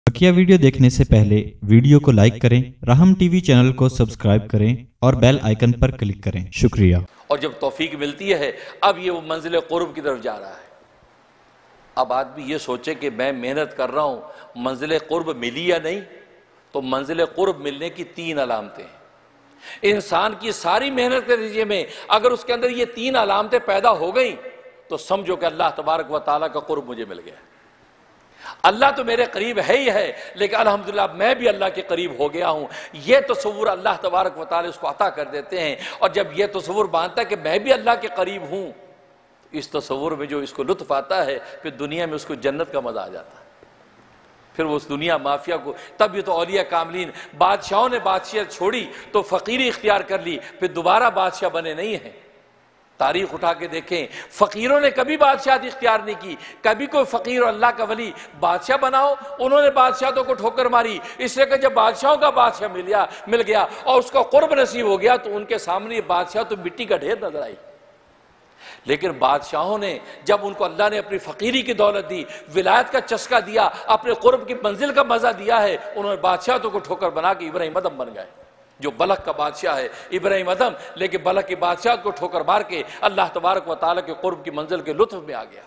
बकिया video देखने से पहले वीडियो को लाइक करें, राहम टीवी चैनल को सब्सक्राइब करें और बेल आइकन पर क्लिक करें। शुक्रिया। और जब तौफीक मिलती है, अब ये वो मंजिल कुर्ब की तरफ जा रहा है। अब आदमी ये सोचे कि मैं मेहनत कर रहा हूं, मंजिल कुर्ब मिली या नहीं। तो मंजिल कुर्ब मिलने की तीन अलामतें हैं। इंसान की सारी मेहनत के नतीजे में अगर उसके अंदर ये तीन अलामतें पैदा हो गई तो समझो कि अल्लाह तबारक व तआला का कुर्ब मुझे मिल गया। अल्लाह तो मेरे करीब है ही है, लेकिन अल्हम्दुलिल्लाह मैं भी अल्लाह के करीब हो गया हूं। यह तसव्वुर अल्लाह तबारक व तआला उसको अता कर देते हैं। और जब यह तसव्वुर बांधता है कि मैं भी अल्लाह के करीब हूं, इस तसव्वुर में जो इसको लुत्फ आता है, फिर दुनिया में उसको जन्नत का मजा आ जाता है। फिर वो उस दुनिया माफिया को, तब ये तो औलिया कामलीन बादशाहों ने बादशाहत छोड़ी तो फकीरी इख्तियार कर ली, फिर दोबारा बादशाह बने नहीं हैं। तारीख उठा के देखें, फकीरों ने कभी बादशाहत इख्तियार नहीं की। कभी कोई फकीर और अल्लाह का वली बादशाह बनाओ, उन्होंने बादशाहतों को ठोकर मारी। इसलिए कि जब बादशाहों का बादशाह मिल गया और उसका कुर्ब नसीब हो गया तो उनके सामने बादशाह तो मिट्टी का ढेर नजर आई। लेकिन बादशाहों ने जब उनको अल्लाह ने अपनी फकीरी की दौलत दी, विलायत का चस्का दिया, अपने कुर्ब की मंजिल का मजा दिया है, उन्होंने बादशाहतों को ठोकर बना के इब्राहिम अदम बन गए। जो बलक का बादशाह है इब्राहिम अदम, लेकिन बलक की बादशाह को ठोकर मार के अल्लाह तबारक व तआला के कुर्ब की मंजिल के लुत्फ में आ गया।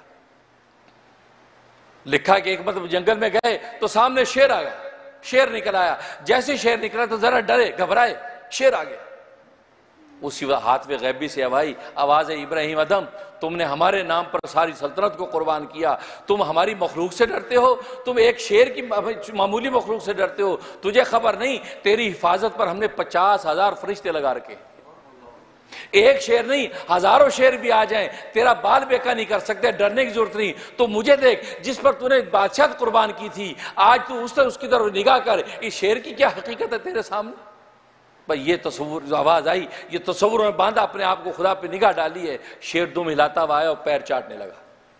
लिखा कि एक मतलब जंगल में गए तो सामने शेर आ गया। शेर निकल आया, जैसे शेर निकला तो जरा डरे घबराए, शेर आ गया। उसी हाथ में गैबी से आवाज है, इब्राहिम अदम तुमने हमारे नाम पर सारी सल्तनत को कुर्बान किया, तुम हमारी मखलूक से डरते हो, तुम एक शेर की मामूली मखलूक से डरते हो, तुझे खबर नहीं तेरी हिफाजत पर हमने 50,000 फरिश्ते लगा रखे। एक शेर नहीं, हजारों शेर भी आ जाएं तेरा बाल बेका नहीं कर सकते, डरने की जरूरत नहीं। तो मुझे देख, जिस पर तूने बादशाह कुर्बान की थी, आज तू उसकी तरफ निगाह कर, इस शेर की क्या हकीकत है तेरे सामने। भाई ये तस्वुर आवाज आई, ये तस्वुर में बांधा अपने आप को, खुदा पे निगाह डाली है। शेर दुम हिलाता हुआ आया और पैर चाटने लगा।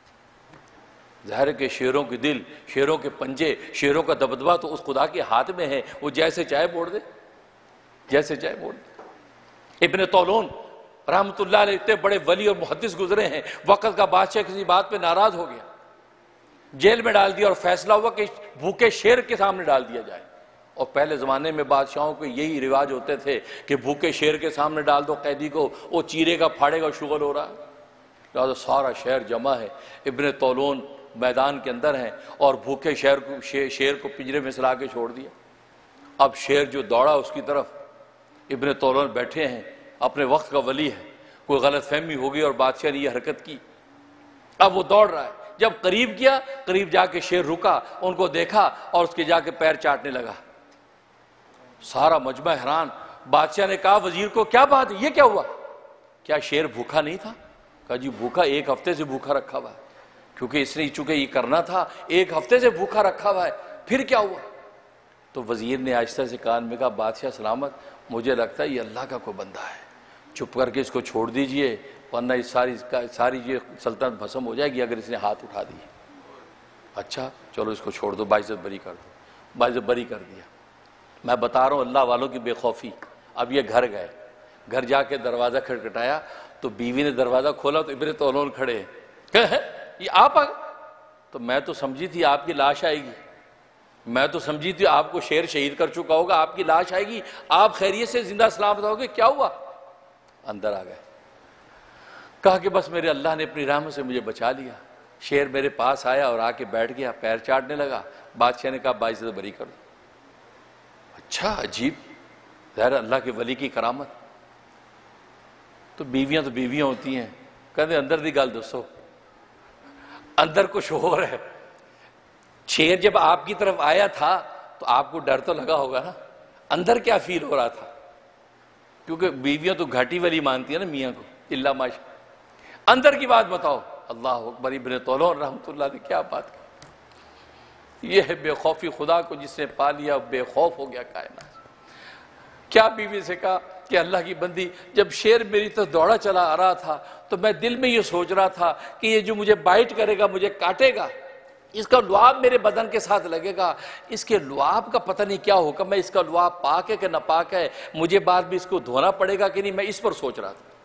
ज़ाहिर के शेरों के दिल, शेरों के पंजे, शेरों का दबदबा तो उस खुदा के हाथ में है, वो जैसे चाहे मोड़ दे, जैसे चाहे मोड़ दे। इब्ने तौलून रहमतुल्लाह अलैह इतने बड़े वली और मुहद्दिस गुजरे हैं। वक्त का बादशाह किसी बात पे नाराज हो गया, जेल में डाल दिया और फैसला हुआ कि भूखे शेर के सामने डाल दिया जाए। और पहले ज़माने में बादशाहों के यही रिवाज होते थे कि भूखे शेर के सामने डाल दो कैदी को, वो चीरेगा फाड़ेगा, शुगल हो रहा है। तो सारा शहर जमा है, इब्ने तौलून मैदान के अंदर हैं और भूखे शेर को पिंजरे में सला के छोड़ दिया। अब शेर जो दौड़ा उसकी तरफ, इब्ने तौलून बैठे हैं, अपने वक्त का वली है, कोई गलत फहमी हो गई और बादशाह ने यह हरकत की। अब वो दौड़ रहा है, जब करीब किया, करीब जाके शेर रुका, उनको देखा और उसके जाके पैर चाटने लगा। सारा मजमा हैरान। बादशाह ने कहा वजीर को, क्या बात है, ये क्या हुआ, क्या शेर भूखा नहीं था? कहा जी भूखा, एक हफ्ते से भूखा रखा हुआ है, क्योंकि इसने चूंकि ये करना था, एक हफ्ते से भूखा रखा हुआ है, फिर क्या हुआ? तो वजीर ने आहिस्ता से कान में कहा, बादशाह सलामत, मुझे लगता है ये अल्लाह का कोई बंदा है, चुप करके इसको छोड़ दीजिए, वरना इस सारी ये सल्तनत भस्म हो जाएगी अगर इसने हाथ उठा दिए। अच्छा चलो इसको छोड़ दो, बाइज्जत बरी कर दो। बाइज्जत बरी कर दिया। मैं बता रहा हूँ अल्लाह वालों की बेखौफी। अब ये घर गए, घर जाके दरवाज़ा खटखटाया तो बीवी ने दरवाज़ा खोला तो इब्ने तौलून खड़े हैं। ये आप आ गए? तो मैं तो समझी थी आपकी लाश आएगी, मैं तो समझी थी आपको शेर शहीद कर चुका होगा, आपकी लाश आएगी, आप खैरियत से जिंदा सलामत रहोगे, क्या हुआ? अंदर आ गए, कहा कि बस मेरे अल्लाह ने अपनी रहमत से मुझे बचा लिया। शेर मेरे पास आया और आके बैठ गया, पैर चाटने लगा। बादशाह ने कहा बाइज्जत बरी कर दो। अच्छा अजीब, ज़ाहिर अल्लाह के वली की करामत। तो बीवियां होती हैं, कहते अंदर दी गल दसो, अंदर कुछ और है। शेर जब आपकी तरफ आया था तो आपको डर तो लगा होगा ना, अंदर क्या फील हो रहा था? क्योंकि बीवियां तो घाटी वाली मानती है ना मियाँ को, इल्ला माशा। अंदर की बात बताओ। अल्लाह अकबर। इब्ने तौलून रहमतुल्लाह ने क्या बात की। यह है बेखौफी, खुदा को जिसने पा लिया बेखौफ हो गया कायनात। क्या बीवी से कहा कि अल्लाह की बंदी, जब शेर मेरी तरफ दौड़ा चला आ रहा था तो मैं दिल में ये सोच रहा था कि ये जो मुझे बाइट करेगा, मुझे काटेगा, इसका लुआब मेरे बदन के साथ लगेगा, इसके लुआब का पता नहीं क्या होगा, मैं इसका लुआब पाक है कि नापाक है, मुझे बाद भी इसको धोना पड़ेगा कि नहीं, मैं इस पर सोच रहा था।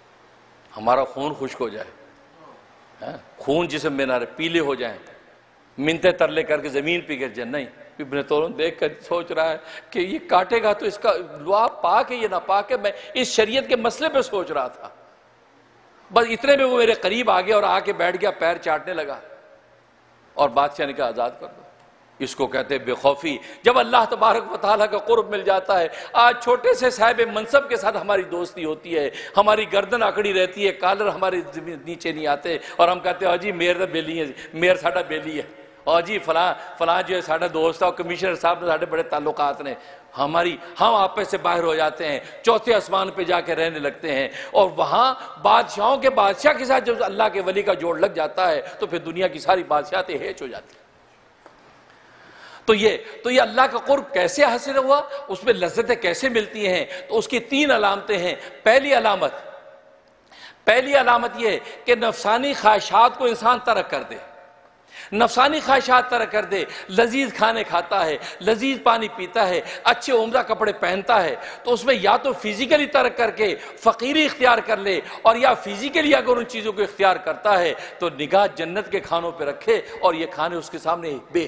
हमारा खून खुश्क हो जाए, खून जिसम में ना रहे, पीले हो जाए, منتیں ترلے کر کے زمین پہ گر جائے، نہیں، ابن طولون دیکھ کر سوچ رہا ہے کہ یہ کاٹے گا تو اس کا لعاب پاک ہے یہ ناپاک ہے، میں اس شریعت کے مسئلے پہ سوچ رہا تھا۔ بس اتنے میں وہ میرے قریب آ گیا اور آ کے بیٹھ گیا، پیر چاٹنے لگا، اور بادشاہ نے کہا آزاد کر دو۔ اس کو کہتے ہیں بے خوفی۔ جب اللہ تبارک و تعالیٰ کا قرب مل جاتا ہے، آج چھوٹے سے صاحب منصب کے ساتھ ہماری دوستی ہوتی ہے، ہماری گردن اکڑی رہتی ہے، کالر ہمارے نیچے نہیں آتے، اور ہم کہتے ہیں جی میر بیلی ہے، میر ساڈا بیلی ہے، اور جی فلاں جو ہے ساڈا دوست ہے، اور کمشنر صاحب نے ساڈے بڑے تعلقات نے، ہم آپس سے باہر ہو جاتے ہیں، چوتھے آسمان پہ جا کے رہنے لگتے ہیں، اور وہاں بادشاہوں کے بادشاہ کے ساتھ جب اللہ کے ولی کا جوڑ لگ جاتا ہے تو پھر دنیا کی ساری بادشاہتیں ہیچ ہو جاتی ہیں۔ تو یہ اللہ کا قرب کیسے حاصل ہوا، اس میں لذتیں کیسے ملتی ہیں، تو اس کی 3 علامتیں ہیں۔ پہلی علامت یہ کہ نفسانی خواہشات کو انسان ترک کر دے، نفسانی خواہشات ترک کر دے، لذیذ کھانے کھاتا ہے، لذیذ پانی پیتا ہے، اچھے عمدہ کپڑے پہنتا ہے، تو اس میں یا تو فزیکلی ترک کر کے فقیری اختیار کر لے، اور یا فزیکلی اگر ان چیزوں کو اختیار کرتا ہے تو نگاہ جنت کے کھانوں پہ رکھے، اور یہ کھانے اس کے سامنے بے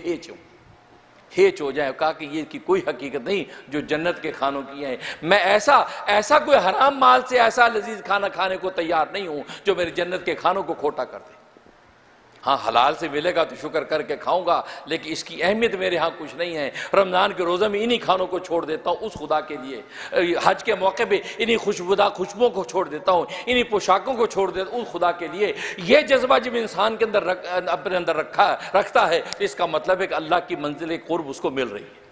ہیچ ہو جائے، کہا کہ یہ کی کوئی حقیقت نہیں جو جنت کے کھانوں کی ہیں، میں ایسا کوئی حرام مال سے ایسا لذیذ کھانا کھانے کو تیار نہیں ہوں جو میرے جنت کے کھانوں کو کھوٹا کر دے۔ ہاں حلال سے ملے گا تو شکر کر کے کھاؤں گا، لیکن اس کی اہمیت میرے ہاں کچھ نہیں ہے۔ رمضان کے روزہ میں انہی کھانوں کو چھوڑ دیتا ہوں اس خدا کے لیے، حج کے موقع پہ انہی خوشبوؤں کو چھوڑ دیتا ہوں، انہی پوشاکوں کو چھوڑ دیتا ہوں اس خدا کے لیے۔ یہ جذبہ جب انسان کے اندر اپنے اندر رکھتا ہے، اس کا مطلب ہے کہ اللہ کی منزل قرب اس کو مل رہی ہے۔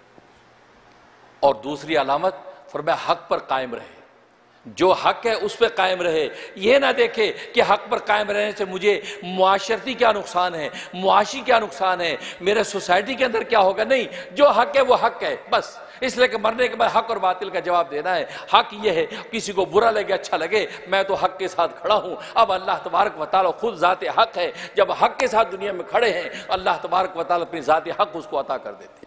اور دوسری علامت فرمایا حق پر قائم رہے، جو حق ہے اس پہ قائم رہے، یہ نہ دیکھے کہ حق پر قائم رہنے سے مجھے معاشرتی کیا نقصان ہے، معاشی کیا نقصان ہے، میرے سوسائٹی کے اندر کیا ہوگا، نہیں، جو حق ہے وہ حق ہے بس۔ اس لیے کہ مرنے کے بعد حق اور باطل کا جواب دینا ہے۔ حق یہ ہے، کسی کو برا لگے اچھا لگے، میں تو حق کے ساتھ کھڑا ہوں۔ اب اللہ تبارک و تعالیٰ خود ذات حق ہے، جب حق کے ساتھ دنیا میں کھڑے ہیں اللہ تبارک و تعالیٰ اپنی ذات حق اس کو عطا کر دیتے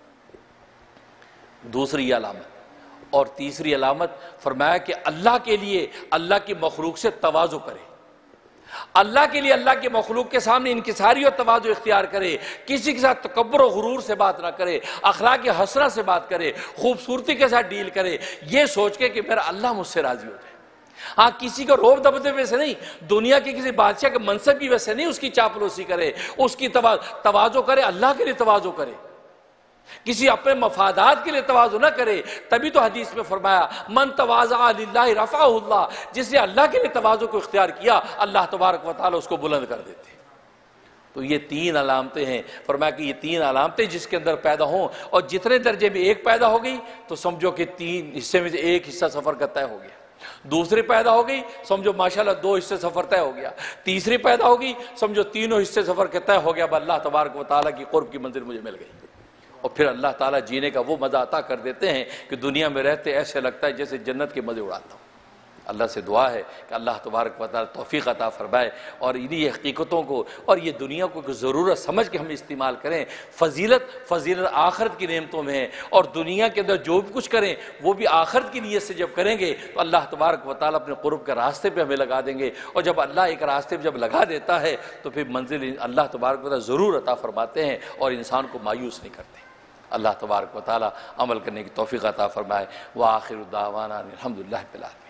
ہیں۔ دوسری علامت اور تیسری علامت فرمایا کہ اللہ کے لیے اللہ کی مخلوق سے تواضع کرے، اللہ کے لیے اللہ کی مخلوق کے سامنے انکساری اور تواضع اختیار کرے، کسی کے ساتھ تکبر و غرور سے بات نہ کرے، اخلاق حسنہ سے بات کرے، خوبصورتی کے ساتھ ڈیل کرے، یہ سوچ کے کہ میرا اللہ مجھ سے راضی ہو جائے۔ ہاں کسی کو روب دبدبے سے نہیں، دنیا کی کسی بادشاہ کے منصب کی وجہ سے نہیں اس کی چاپلوسی کرے، اس کی تواضع کرے، اللہ کے لیے تواضع کرے، کسی اپنے مفادات کے لیے تواضع نہ کرے۔ تبھی تو حدیث میں فرمایا من تواضع للہ رفعہ اللہ، جس نے اللہ کے لیے تواضع کو اختیار کیا اللہ تبارک و تعالی اس کو بلند کر دیتے۔ تو یہ 3 علامتیں ہیں، فرمایا کہ یہ 3 علامتیں جس کے اندر پیدا ہوں، اور جتنے درجے میں ایک پیدا ہو گئی تو سمجھو کہ 3 حصے میں سے ایک حصہ سفر کا طے ہو گیا، دوسری پیدا ہو گئی سمجھو ماشاءاللہ 2 حصے سفر طے ہو گیا، تیسری پیدا ہوگی سمجھو 3 حصے سفر کے طے ہو گیا، اب اللہ تبارک و تعالیٰ کی قرب کی منزل مجھے مل گئی۔ اور پھر اللہ تعالیٰ جینے کا وہ مزہ عطا کر دیتے ہیں کہ دنیا میں رہتے ایسے لگتا ہے جیسے جنت کے مزے اڑاتا ہوں۔ اللہ سے دعا ہے کہ اللہ تبارک و تعالیٰ توفیق عطا فرمائے، اور انہی حقیقتوں کو اور یہ دنیا کو ضرورت سمجھ کے ہم استعمال کریں۔ فضیلت آخرت کی نعمتوں میں ہے، اور دنیا کے اندر جو بھی کچھ کریں وہ بھی آخرت کی نیت سے جب کریں گے تو اللہ تبارک و تعالیٰ اپنے قرب کے راستے پہ ہمیں لگا دیں گے، اور جب اللہ ایک راستے پہ جب لگا دیتا ہے تو پھر منزل اللہ تبارک و تعالیٰ ضرور عطا فرماتے ہیں اور انسان کو مایوس نہیں کرتے۔ اللہ تبارک و تعالیٰ عمل کرنے کی توفیق عطا فرمائے۔ وآخر دعوانا الحمدللہ رب العالمین۔